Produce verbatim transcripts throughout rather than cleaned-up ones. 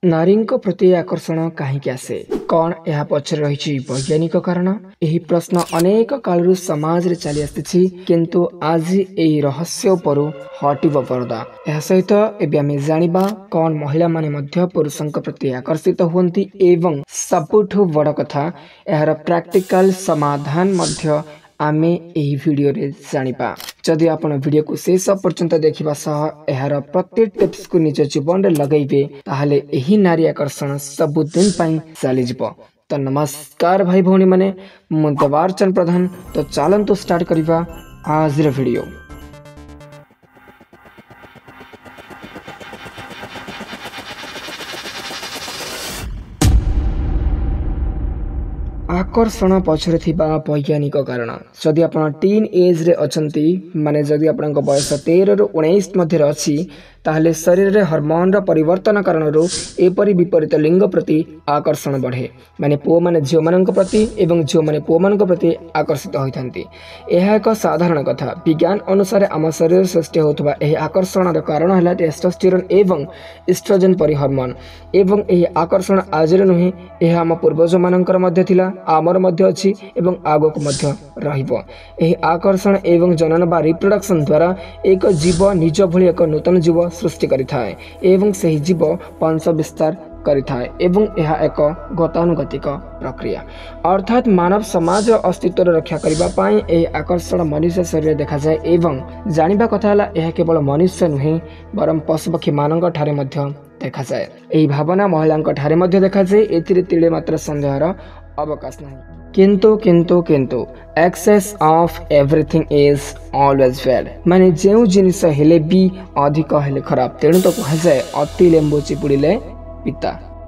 नारी प्रति आकर्षण कहीं आसे कौन यह पक्ष रही वैज्ञानिक कारण यही प्रश्न अनेक काल समाज रे चली आसी किंतु आज यही रहस्य पर हटिब पर्दा यह सहित एबे आमे जानिबा कौन महिला माने मध्य पुरुषों प्रति आकर्षित हुंती एवं सबुठु बड़ कथा यार प्रैक्टिकल समाधान मध्य आमे एही वीडियो रे जानिबा। जदि आपण वीडियो को शेष पर्यंत देखिबा सह एहार प्रत्येक टिप्स को निज जीवन रे लगैबे ताहाले एही नारी आकर्षण सब दिन पई चली जिवो। तो नमस्कार भाई भौणी माने मु देवार्चन प्रधान। तो चलंतु स्टार्ट करिबा आज रे वीडियो। आकर्षण पछरे थिबा वैज्ञानिक कारण जदि आपण टीन एज रे अछंती माने जदि आपनक बयस तेरह रु उन्नीस मध्य रे अछि ताहले शरीर रे हार्मोन रो परिवर्तन कारण रो एपरि विपरीत लिंग प्रति आकर्षण बढ़े माने पुओ माने झियो मानक प्रति एवं झियो माने पुओ मानक प्रति आकर्षित होइथांती। एहा एक साधारण कथा। विज्ञान अनुसार आम शरीर सृष्टि होतबा एही आकर्षण रो कारण हला टेस्टोस्टेरोन एवं एस्ट्रोजन परि हार्मोन एवं एही आकर्षण आज रे नहे एहा आम पूर्वज मानकर मध्य थिला आमर मध्य अछि एवं आगक मध्य रहिबो। एही आकर्षण एवं जनन बा रिप्रोडक्शन द्वारा एक जीव निज भली एक नूतन जीव सृष्टि करिथाय एवं सही जीव वंश विस्तार करिथाय एवं यह एक गतानुगतिक प्रक्रिया अर्थात मानव समाज अस्तित्व रक्षा करबा पाई ए आकर्षण मनुष्य शरीर देखा जाए एवं जानिबा कथा हला यह केवल मनुष्य नुहे बरम पशुपक्षी मानक ठारे मध्य देखा जाए। एही भावना महिलांक ठारे मध्य देखा जाए एथिरे तिले मात्र संदेहर अवकाश नहीं। किंतु किंतु किंतु excess of everything is always bad माने जेउ जिनिस हेले भी अधिक हेले खराब तेणु तो कह जाए अति लेंबू चिपुड़िले पिता।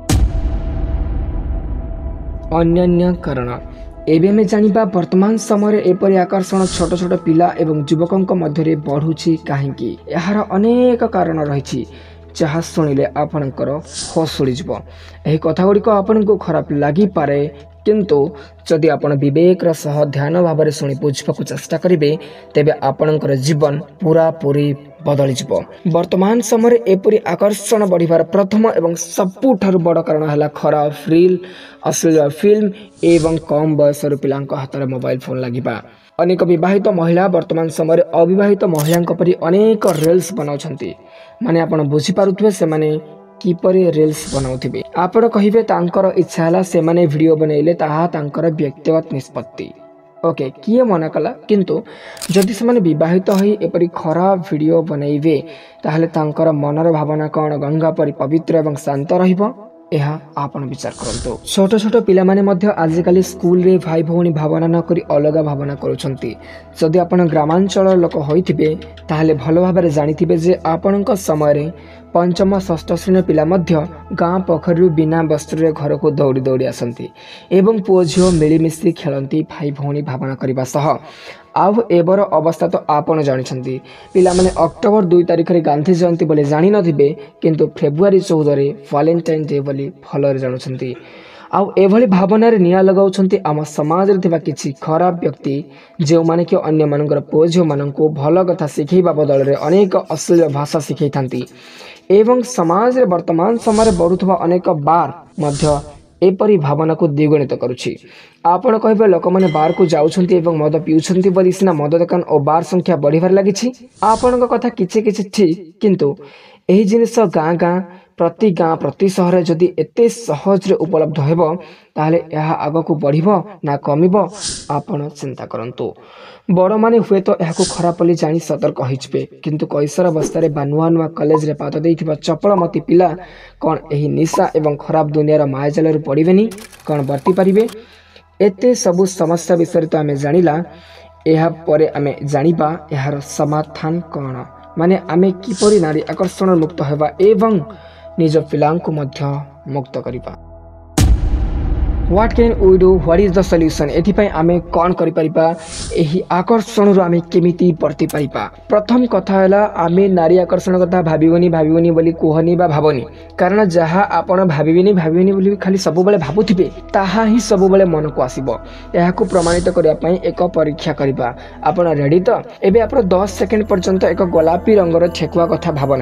अन्य कारण एबे में जानिबा वर्तमान समय एपरि आकर्षण छोट छोट पिला एवं युवकों मध्य बढ़ुछि काहेकि यार अनेक कारण रही जहाँ शुणिले आपणकर होश उड़ी जीव। एही कथा गुड़िक आपन को खराब लगी पारे किंतु जदि आपण विवेक सह ध्यान भाव में शुणी बुझा चेष्टा करेंगे तेबे आपणकर जीवन पूरा पूरी बदली जीव। वर्तमान समय एपरी आकर्षण बढ़िबार प्रथम एवं सबुठारु बड़ कारण है खराब रील अश्लील फिल्म एवं कम बयस पिलांक हाथ में मोबाइल फोन लगिबा। अनेक विवाहित महिला वर्तमान समय अविवाहित महिला परी अनेक रील्स बनाउछंती माने आपण बुझी पारुथबे से माने किपरि रील्स बनाउथिबे। आपण कहिबे तांकर इच्छा हला से माने वीडियो बनैले ताहा तांकर व्यक्तिगत निष्पत्ति ओके किए मना कला किंतु जदि से माने विवाहित होई एपरि खराब वीडियो बनैबे ताहले तांकर मनर भावना कौन गंगा परि पवित्र एवं शांत रहिबो यह आपण विचार करंतु। छोट छोट पिला माने मध्य आजिकाली स्कूल रे भाई भौणी भावना न करी अलग भावना करूछंती। जदि आपण ग्रामांचल लोक होइथिबे ताहले भलो भाबरे जानिथिबे जे आपणक समय रे पंचम षष्ठ श्रेणी पिला मध्य गाँ पोखरी बिना वस्त्र घर को दौड़ी दौड़ी आसती एवं पुओ झील मिलमिशि खेलती भाई भौणी भावना करने सह आउ एबर अवस्था तो आपण जानी पिला माने अक्टोबर दुई तारिख रे गांधी जयंती बोले जानी नथिबे किंतु फेब्रुआरी चौदह रे वैलेंटाइन डे बोली भलरे जानुछंती। आउ एभली भावना रे निया लगाउछंती आम समाज रे थिबा किछि खराब व्यक्ति जे माने कि अन्य मानकर पुओ झील माननको भल कथा सिखैबा बदल रे अनेक अश्लील भाषा सिखैथांती एवं समाज रे वर्तमान समय बढ़ुवा अनेक बार मध्य एपरी भावना को द्विगुणित करुछि। आपण कहबे लोक माने बार को जाउछंती एवं मद पिउछंती बोली सिना मद दुकान और बार संख्या बढ़िबार लागिछि। आपणक कथा किछि किछि ठीक किंतु एही जिनिस गाँ गाँ प्रति गाँ प्रति सहर जदि एते सहज रे उपलब्ध हेबो ताहले यह आग को बढ़िबो ना कमिबो आपण चिंता करंतु। बड़ माने हुए तो यह खराब बोली जानी सतर्क होइछबे किंतु कैसर अवस्था रे नुआ नुआ कॉलेज रे पाद देइथिबा चपलमती पिला कौन एही निशा एवं खराब दुनियार मायाजाल रे पड़िबेनी कौन बर्ती पारिबे एते सबु समस्या विषय तो आमे जानिला। एहा परे आमे जानिबा यार समाधान कौन माने आमे किपरि नारी आकर्षण मुक्त हेबा एवं निज पिलांको मध्य मुक्त करिबा। What can we do what is the solution एथिपाई आमे कौन करि परिबा एही आकर्षण रो आमे केमिति बर्ती परिबा। प्रथम कथा हला आमे नारी आकर्षण कथा भाबिबनी भाबिबनी बोली कुहनी बा भाबनी कारण जहा आपण भाबिबनी भाबिबनी बोली खाली सब बेले भाबुथिबे ताहा ही सब बेले मन को आसीबो। एहाकू प्रमाणित करिया पई एक परीक्षा करिबा। आपण रेडी तो एबे आपण दस सेकंड पर्यंत एक गोलापी रंगर ठेकुआ कथा भाब नाही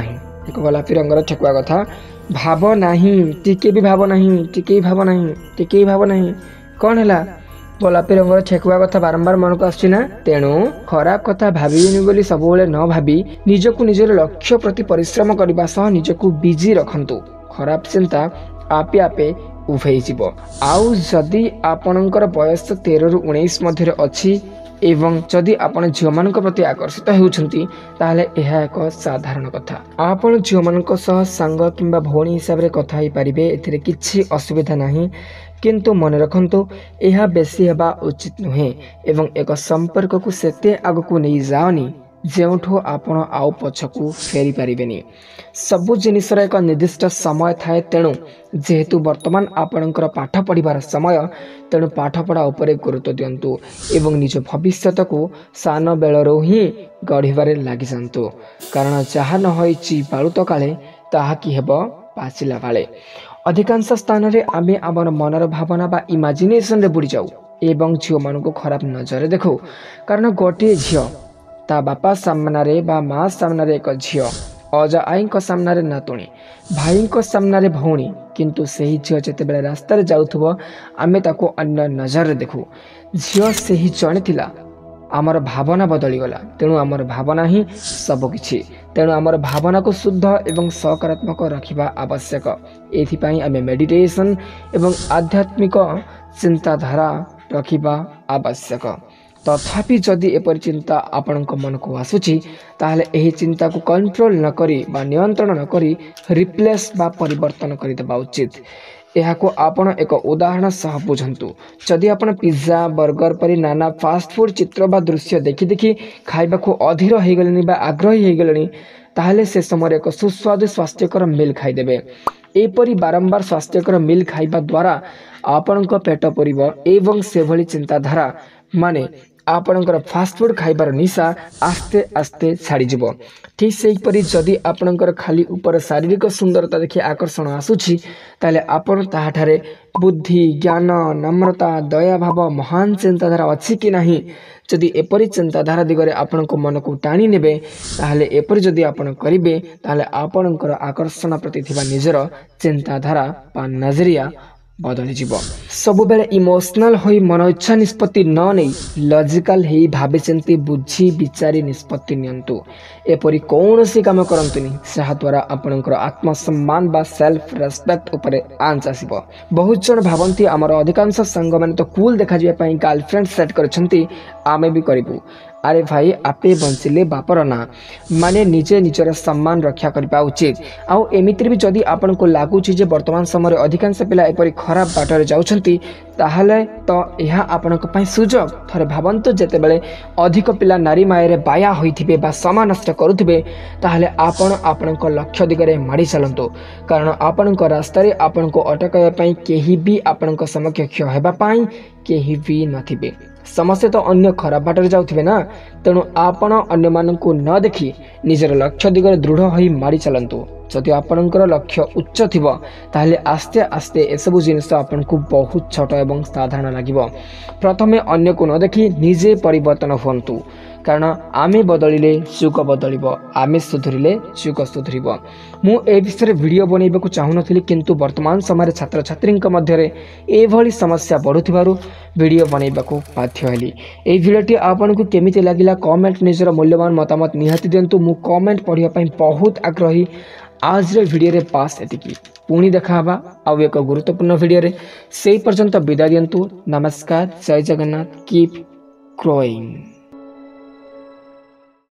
एक गोलापी रंगर ठेकुआ कथा भाव नहीं टिके भी भाव नहीं टिके भाव नहीं टिके भाव नहीं कौन है गोलापी रंगर ठेकुआ कथा बारंबार मन को आसुना तेणु खराब कथा भाविनी बोली सब न भावी निजकु निजर लक्ष्य प्रति परिश्रम करने सह निजकु बिजी रखंतु खराब चिंता आपे आपे उभे जीव आउ जदि आपणकर बयस तेरह रु उन्नीस मध्य अच्छी एवं जदि आपण झील मान प्रति आकर्षित होउछंती ताहले यह एक साधारण कथा आपण झील मान सांग किंबा भौणी हिसाब से कथा ही पारिबे एथिरे किछि असुविधा नहीं किंतु मन रखंतु यह बेसी हेबा उचित नुहे एवं एक संपर्क को सेते आगकु नहीं जाओनी जेउठो आपण आउ पछकु फेरी पारिबेनी सबु जिनिसर एक निर्दिष्ट समय थाए तेणु जेहेतु वर्तमान आपणकर पाठ पढ़िबार समय तेणु पाठ पढ़ा उपरे गुरुत्व दियंतु एवं निज भविष्यत को सान बेलरो ही गढ़िबारे लागि जांतु कारण जहा न होइछि बाळुत काले ताहा कि हेबो पाचिला बाळे अधिकांश स्थान रे आमे आमर मनर भावना बा इमेजिनेशन रे बुड़ी जाऊ एवं झियो मान को खराब नजर देखो कारण गोटे झियो ता बापा सामने बा माँ सामने एक झियो अजा आई सामने नातुणी भाई सामने भौणी किंतु सही झियो जिते बेले रास्तार जाउथबो आमे ताको अन्य नजर देखु झियो सही जणे थिला आमर भावना बदली गला तेणु आमर भावना ही सब किछि तेणु आमर भावना को शुद्ध एवं सकारात्मक रखिबा आवश्यक एथिपाई आमे मेडिटेशन एवं आध्यात्मिक चिंताधारा रखिबा आवश्यक तथापि जदि एपरि चिंता आपण मन को आसुची ताहले एही चिंता को कंट्रोल न करी बा नियंत्रण न करी रिप्लेस बा परिवर्तन करि देबा उचित एहाको आपण एक उदाहरण सह बुझंतु जदि आपण पिज्जा बर्गर परि नाना फास्ट फूड चित्र बा दृश्य देखि देखि खाइबा को अधीर हो गलनी बा आग्रही हो गलनी ताहले से समय एक सुस्वादु स्वास्थ्यकर मिल खाइदेबे एपरि बारंबार स्वास्थ्यकर मिल खाइबा द्वारा आपण पेट परिब एवं से भली चिंताधारा माने आपणकर फास्ट फूड खाइबार निशा आस्ते आस्ते छाड़ी जीव ठीक से परी जदि आपणकर खाली ऊपर शारीरिक सुंदरता देखि आकर्षण आसुछि ताले आपण ताहाठारे बुद्धि ज्ञान नम्रता दया भाव महान चिंताधारा अछि कि नाही जदि एपरी चिंताधारा दिगरे आपण को मन को टाणी नेबे ताहले एपरी जदि आपण करिबे ताहले आपणकर आकर्षण प्रति थिबा निजर चिंताधारा पा नजरिया बदली जीव सब बेले इमोशनल होई मन इच्छा निष्पत्ति न नहीं लॉजिकल हेई भाबे चिंती बुझी विचारी निष्पत्ति नियंतु एपरी कौनसी काम करंतुनी जहा द्वारा आपणकर आत्मसम्मान बा सेल्फ रेस्पेक्ट उपरे आंच आसीबो बहुत जन भावंती हमर अधिकांश संग माने तो कूल देखा जिया पई गर्लफ्रेंड सेट करछंती आमे भी करिबु अरे भाई आपे बंचिले बापर ना माने निजे निजर सम्मान रक्षा करबा उचित आउ एमित्री भी जदि आपन को लागू छी जे वर्तमान समय अधिकांश पिला एपरी खराब बाटर जाउछंती ताहले तो यह आपन को पई सुजोग थरे भावंत जेते बेले अधिक पिला नारी मायरे बाया होइथिबे बा समान नष्ट करूथिबे ताहले आपन आपन को लक्ष्य दिगरे माडी चलंतो कारण आपन को रास्ता रे आपन को अटकाय पई केही भी आपन को समकक्ष हेबा पई केही भी नथिबे समस्या तो अन्य खराब बाटर जाउथिबे ना तेणु आपण अन्य मानकु न देखि निजर लक्ष्य दिगरे दृढ़ होई माडी चलंतु जदि आपणकर लक्ष्य उच्च थिबो ताहले आस्ते आस्ते एसबु जिनिस आपनकु बहुत छोट एवं साधारण लागिबो प्रथमे अन्य को न देखि निजे परिवर्तन होंतु कारण आमे बदलिले जुग बदलिबो आमे सुधरिले जुग सुधरिबो मु ए विषय वीडियो बनैबाकु चाहुनथिली किंतु वर्तमान समय छात्र छात्री मध्य एभली समस्या बढ़ुथिबारु वीडियो बनैबाकु बाध्य हेली ए वीडियोटी आपनकु केमिति लागिला कमेंट निजर मूल्यवान मतामत निहाती दियंतु मु कमेंट पढिया पई बहुत आग्रही आज रे वीडियो रे पास एतिकी पुणी देखा हबा आउ एक गुरुत्वपूर्ण वीडियो रे सेई पर्यंत विदा दियंतु नमस्कार जय जगन्नाथ कीप ग्रोइंग।